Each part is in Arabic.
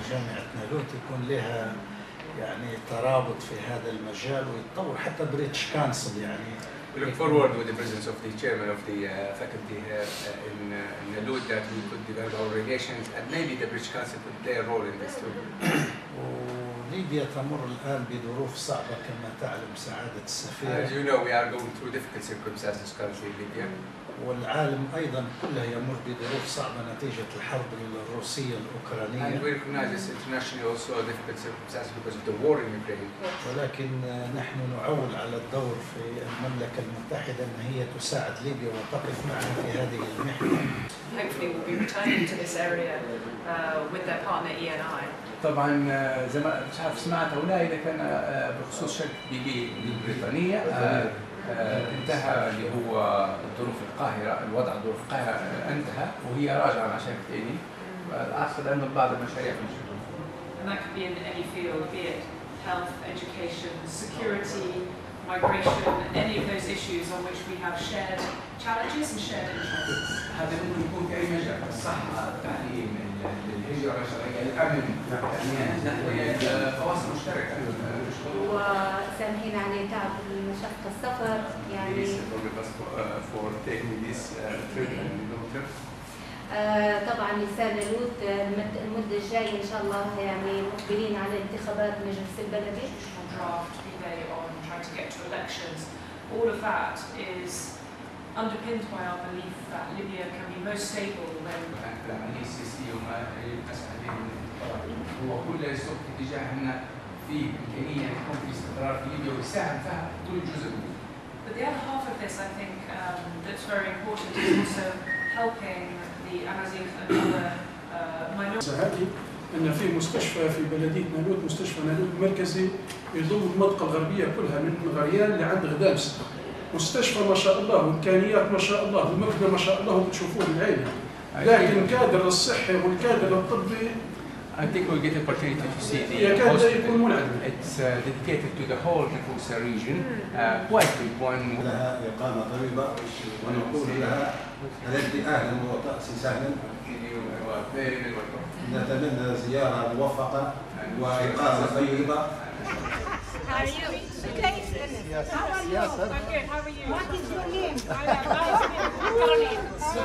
جامعة نالوت يكون لها يعني ترابط في هذا المجال ويتطور حتى بريتش كانسل يعني. We look forward with the presence of the chairman of the faculty here in Nalud that we could develop our relations and maybe the British Council could play a role in this too. وليبيا تمر الآن بظروف صعبة كما تعلم سعادة السفير. As you know, we are going through difficult circumstances currently in Libya. والعالم أيضا كله يمر بظروف صعبة نتيجة الحرب الروسية الأوكرانية. And we recognize this internationally also a difficult circumstances because of the war in Ukraine. ولكن نحن نعول على الدور في المملكة المتحدة أن هي تساعد ليبيا وتقف معها في هذه المحنة. Hopefully we'll be returning to this area with their partner ENI. طبعا زي ما مش عارف سمعت ولا اذا كان بخصوص شركه بي بي البريطانيه انتهى اللي هو ظروف القاهره، الوضع ظروف القاهره انتهى وهي راجعه مع شركه ايني. اعتقد ان بعض المشاريع في الجنوب. And that could be in any field, be it health, education, security, migration, any of those issues on which we have shared challenges and shared interests. هذا ممكن يكون في اي مجال، الصحه، التعليم، الهجره الشرعيه، الامن، يعني فواصل مشتركه. وسامحين على تعب مشقة السفر يعني. For taking this trip and طبعا لسان نالوت المدة الجاية إن شاء الله يعني مقبلين على انتخابات مجلس البلدي. Draft, be they on trying to get to elections, all of that is underpinned by our belief that Libya can be most stable when. العملية السياسية وما يلتمس عليه هو كل يسوق في اتجاه أن في إمكانية يكون في استقرار في ليبيا ويساهم فيها كل جزء. But the other half of this, I think, that's very important is also helping the Amazigh and other minorities. أن في مستشفى في بلدية نالوت، مستشفى نالوت مركزي يضم المنطقة الغربية كلها من غريان لعند غدامس. مستشفى ما شاء الله وإمكانيات ما شاء الله ومبنى ما شاء الله وبتشوفوه بالعين. لكن الكادر الصحي والكادر الطبي I think we'll get an opportunity to see the hospital. It's dedicated to the whole Nafusa region, quite big one. لها إقامة طيبة ونقول لها أنت أهلا وتأسي سهلا. نتمنى زيارة موفقة وإقامة طيبة. How are you? Okay. Yes. How are you? Yes, I'm good. How are you? What is your name? Caroline.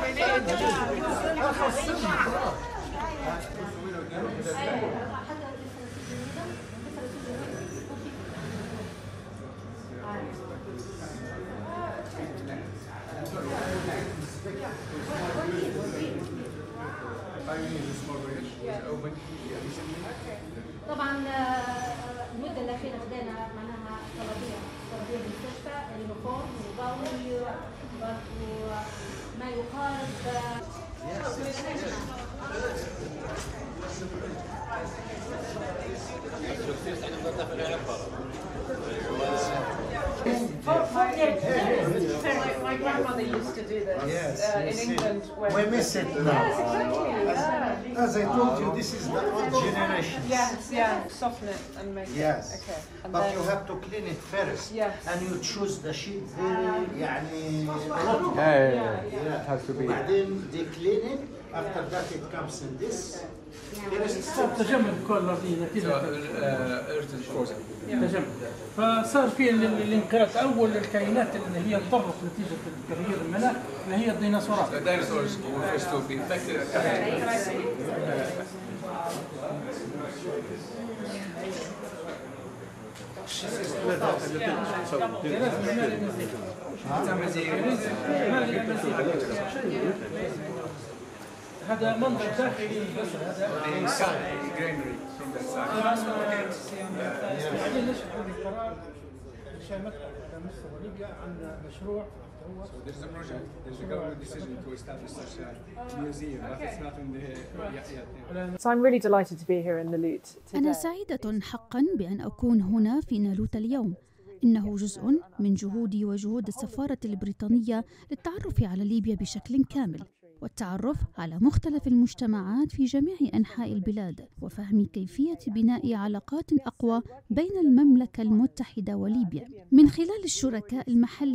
طبعا المدة الأخيرة بدأنا معناها طلبية المستشفى اليونيفورم الضوئي وما يقارب My grandmother used to do this in England. We miss it now. Yes, exactly. As I told you, this is the old generation. Yes, yeah, soften it and make it. Yes. Okay. And But then, you have to clean it first. Yes. And you choose the sheet very يعني رطب. It has to be. وبعدين they clean it. After that it comes in this. تجمد كل الأرضية نتيجة تجمد. فصار في الانقراض أول الكائنات اللي هي انضرت نتيجة تغيير المناخ اللي هي الديناصورات. the dinosaurs were first to be infected. can I see? هذا منظر داخلي بس هذا Greenery from that side. بعدين نشرح القرار شامخ مصر وليبيا عن مشروع هو There's a project, there's a government decision to establish such a museum, but it's not in the. So I'm really delighted to be here in Nalot today. أنا سعيدة حقا بأن أكون هنا في نالوت اليوم. إنه جزء من جهودي وجهود السفارة البريطانية للتعرف على ليبيا بشكل كامل والتعرف على مختلف المجتمعات في جميع أنحاء البلاد وفهم كيفية بناء علاقات أقوى بين المملكة المتحدة وليبيا من خلال الشركاء المحليين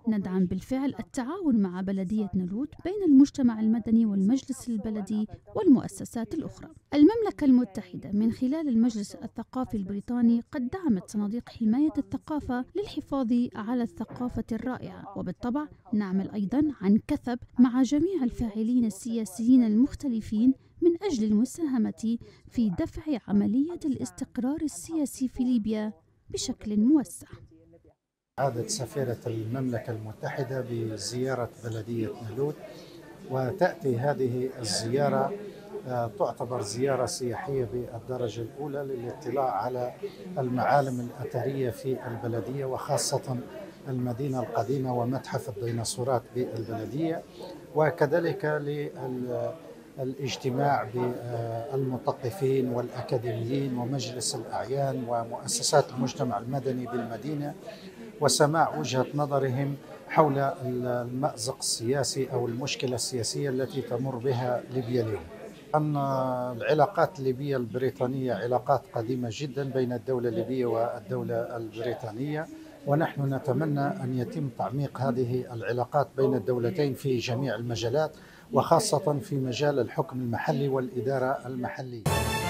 ندعم بالفعل التعاون مع بلدية نالوت بين المجتمع المدني والمجلس البلدي والمؤسسات الأخرى. المملكة المتحدة من خلال المجلس الثقافي البريطاني قد دعمت صناديق حماية الثقافة للحفاظ على الثقافة الرائعة، وبالطبع نعمل أيضا عن كثب مع جميع الفاعلين السياسيين المختلفين من أجل المساهمة في دفع عملية الاستقرار السياسي في ليبيا بشكل موسع. عادت سفيرة المملكة المتحدة بزيارة بلدية نالوت، وتأتي هذه الزيارة تعتبر زيارة سياحية بالدرجة الأولى للاطلاع على المعالم الأثرية في البلدية، وخاصة المدينة القديمة ومتحف الديناصورات بالبلدية، وكذلك للاجتماع بالمثقفين والأكاديميين ومجلس الأعيان ومؤسسات المجتمع المدني بالمدينة، وسماع وجهة نظرهم حول المأزق السياسي أو المشكلة السياسية التي تمر بها ليبيا اليوم. أن العلاقات الليبية البريطانية علاقات قديمة جدا بين الدولة الليبية والدولة البريطانية، ونحن نتمنى أن يتم تعميق هذه العلاقات بين الدولتين في جميع المجالات، وخاصة في مجال الحكم المحلي والإدارة المحلية.